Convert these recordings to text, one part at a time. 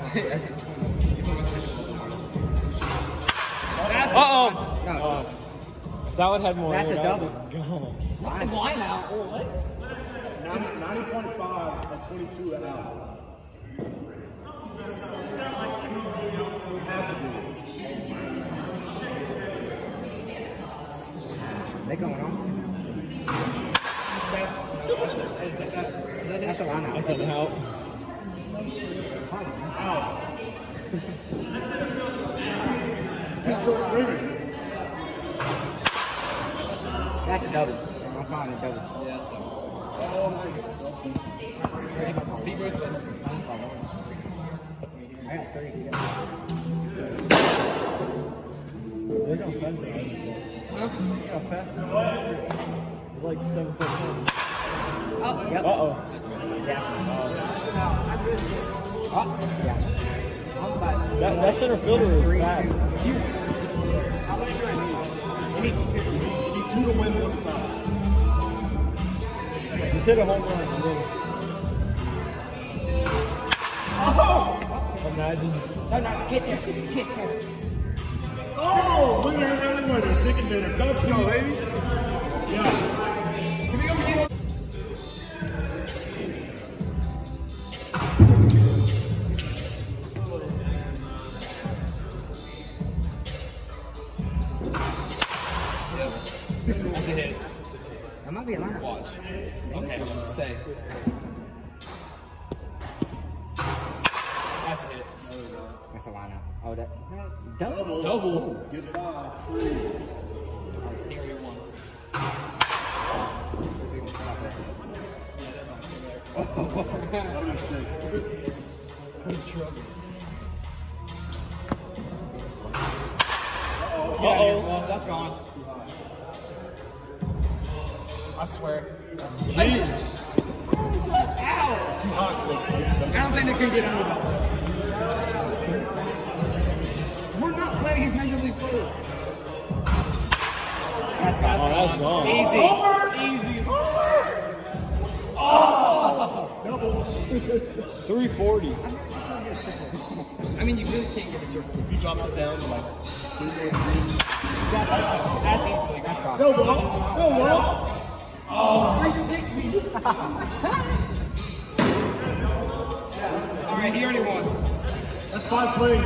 Uh-oh. That would have more. That's a double. Not the line out. What? 90.5 and 22 an hour. They going on. That's a line out. I said help. That's a double. I'm finding a double. Yeah, that's fine. Beat both of us. I got 30 feet up. They're going fast. Huh? How fast? It's like 7 foot. Oh, yep. Uh-oh. Yeah. Oh, yeah. That center fielder is fast. You need 2 to win this time. Just hit a home run. And then... Oh! Imagine. No, get there. Get there. Oh! Look at her early winner. Chicken dinner. Go, baby. Yeah. Can we go get it? That's a hit. That might be a line out. Watch. Okay, let's say. That's a hit. There we go. That's a line out. Oh, that double. Double. Gets by. Here you one. Uh-oh. Well, that's gone. I swear. Jesus. Ow! It's too hot. I don't think they can get out of that. We're not playing his Major League Full. That's Oh, that's gone. Easy. Easy. Oh! 340. I mean, you really can't get a triple. If you drop it down, you're like, that's easily. That's fine. No ball. No ball. Oh, 360. All right, he already won. That's 5 swings.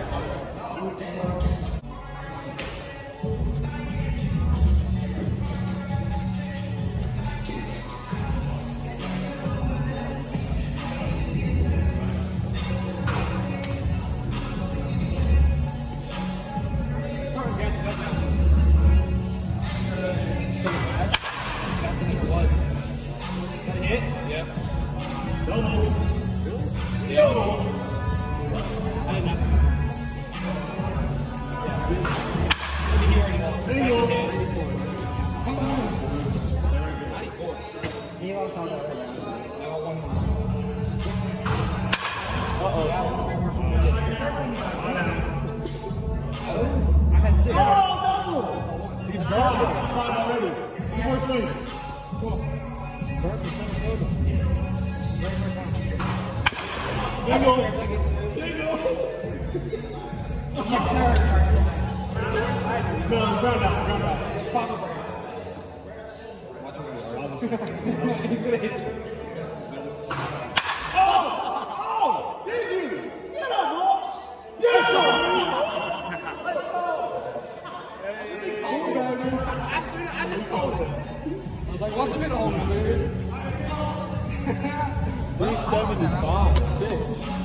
He's gonna hit it. Oh! Did you? Get up, ball! Get up! I just called it. I was like, watch him hit a home run, man. 375. 6.